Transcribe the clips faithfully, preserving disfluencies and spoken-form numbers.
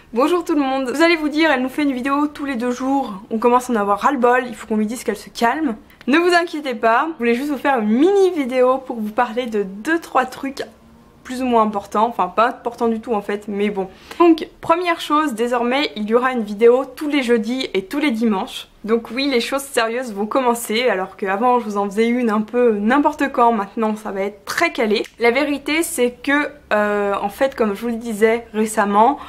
Bonjour tout le monde. Vous allez vous dire, elle nous fait une vidéo tous les deux jours, on commence à en avoir ras-le-bol, il faut qu'on lui dise qu'elle se calme. Ne vous inquiétez pas, je voulais juste vous faire une mini vidéo pour vous parler de deux trois trucs plus ou moins importants, enfin pas importants du tout en fait, mais bon. Donc première chose, désormais il y aura une vidéo tous les jeudis et tous les dimanches. Donc oui, les choses sérieuses vont commencer, alors qu'avant je vous en faisais une un peu n'importe quand, maintenant ça va être très calé. La vérité c'est que, euh, en fait comme je vous le disais récemment,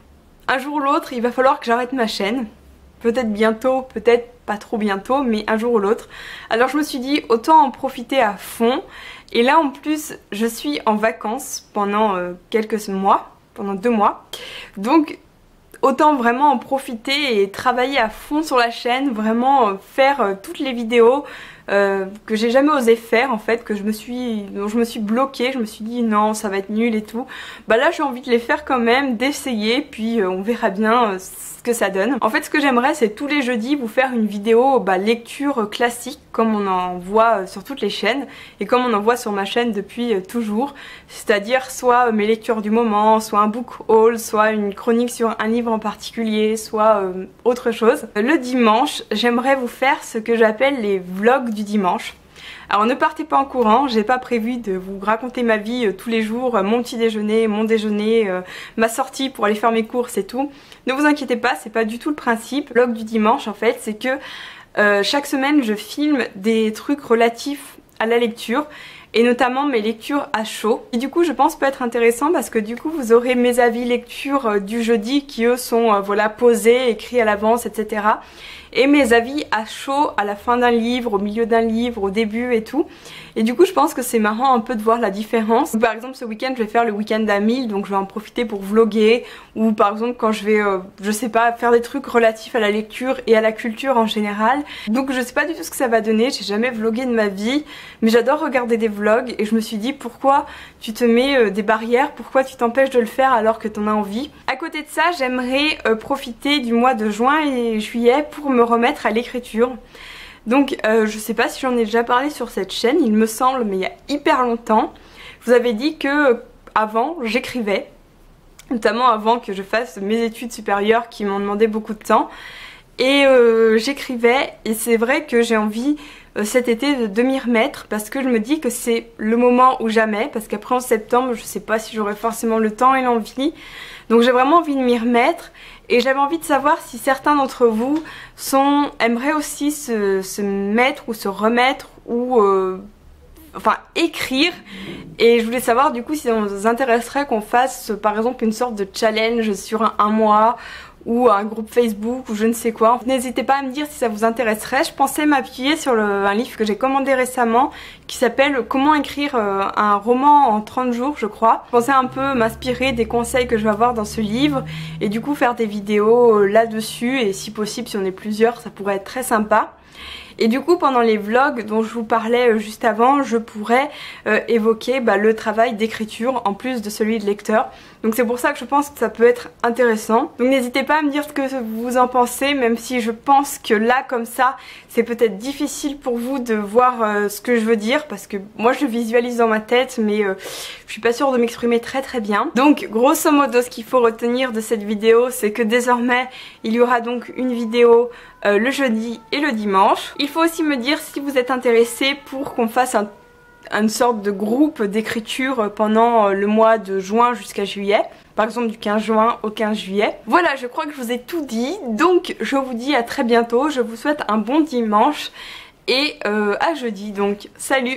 un jour ou l'autre il va falloir que j'arrête ma chaîne. Peut-être bientôt, peut-être pas trop bientôt, mais un jour ou l'autre. Alors je me suis dit autant en profiter à fond. Et là en plus je suis en vacances pendant euh, quelques mois, pendant deux mois. Donc autant vraiment en profiter et travailler à fond sur la chaîne, vraiment euh, faire euh, toutes les vidéos euh, que j'ai jamais osé faire en fait, que je me suis, dont je me suis bloquée, je me suis dit non ça va être nul et tout. Bah là j'ai envie de les faire quand même, d'essayer, puis euh, on verra bien euh, ce que ça donne. En fait ce que j'aimerais c'est tous les jeudis vous faire une vidéo bah, lecture classique comme on en voit sur toutes les chaînes et comme on en voit sur ma chaîne depuis euh, toujours, c'est-à-dire soit mes lectures du moment, soit un book haul, soit une chronique sur un livre en particulier, soit euh, autre chose. Le dimanche j'aimerais vous faire ce que j'appelle les vlogs du dimanche. Alors ne partez pas en courant, j'ai pas prévu de vous raconter ma vie euh, tous les jours, euh, mon petit déjeuner, mon déjeuner, euh, ma sortie pour aller faire mes courses et tout. Ne vous inquiétez pas, c'est pas du tout le principe. Le vlog du dimanche en fait, c'est que euh, chaque semaine je filme des trucs relatifs à la lecture et notamment mes lectures à chaud. Et du coup je pense peut être intéressant parce que du coup vous aurez mes avis lecture euh, du jeudi qui eux sont euh, voilà posés, écrits à l'avance, et cetera. Et mes avis à chaud à la fin d'un livre, au milieu d'un livre, au début et tout. Et du coup je pense que c'est marrant un peu de voir la différence. Par exemple ce week-end je vais faire le week-end à mille, donc je vais en profiter pour vlogger. Ou par exemple quand je vais, euh, je sais pas, faire des trucs relatifs à la lecture et à la culture en général. Donc je sais pas du tout ce que ça va donner, j'ai jamais vlogué de ma vie. Mais j'adore regarder des vlogs et je me suis dit pourquoi tu te mets euh, des barrières, pourquoi tu t'empêches de le faire alors que t'en as envie. À côté de ça j'aimerais euh, profiter du mois de juin et juillet pour me remettre à l'écriture. Donc euh, je sais pas si j'en ai déjà parlé sur cette chaîne, il me semble, mais il y a hyper longtemps. Je vous avais dit que euh, avant j'écrivais, notamment avant que je fasse mes études supérieures qui m'ont demandé beaucoup de temps. Et euh, j'écrivais et c'est vrai que j'ai envie euh, cet été de, de m'y remettre parce que je me dis que c'est le moment ou jamais, parce qu'après en septembre je sais pas si j'aurai forcément le temps et l'envie. Donc j'ai vraiment envie de m'y remettre et j'avais envie de savoir si certains d'entre vous sont, aimeraient aussi se, se mettre ou se remettre ou euh, enfin écrire. Et je voulais savoir du coup si ça vous intéresserait qu'on fasse par exemple une sorte de challenge sur un, un mois ou un groupe Facebook ou je ne sais quoi. N'hésitez pas à me dire si ça vous intéresserait. Je pensais m'appuyer sur le, un livre que j'ai commandé récemment qui s'appelle Comment écrire euh, un roman en trente jours je crois. Je pensais un peu m'inspirer des conseils que je vais avoir dans ce livre et du coup faire des vidéos euh, là-dessus et si possible si on est plusieurs ça pourrait être très sympa. Et du coup pendant les vlogs dont je vous parlais euh, juste avant, je pourrais euh, évoquer bah, le travail d'écriture en plus de celui de lecteur. Donc c'est pour ça que je pense que ça peut être intéressant. Donc n'hésitez pas à me dire ce que vous en pensez, même si je pense que là comme ça c'est peut-être difficile pour vous de voir euh, ce que je veux dire, parce que moi je le visualise dans ma tête mais euh, je suis pas sûre de m'exprimer très très bien. Donc grosso modo ce qu'il faut retenir de cette vidéo c'est que désormais il y aura donc une vidéo euh, le jeudi et le dimanche. Il faut aussi me dire si vous êtes intéressé pour qu'on fasse un une sorte de groupe d'écriture pendant le mois de juin jusqu'à juillet, par exemple du quinze juin au quinze juillet. Voilà, je crois que je vous ai tout dit, donc je vous dis à très bientôt, je vous souhaite un bon dimanche et euh, à jeudi, donc salut!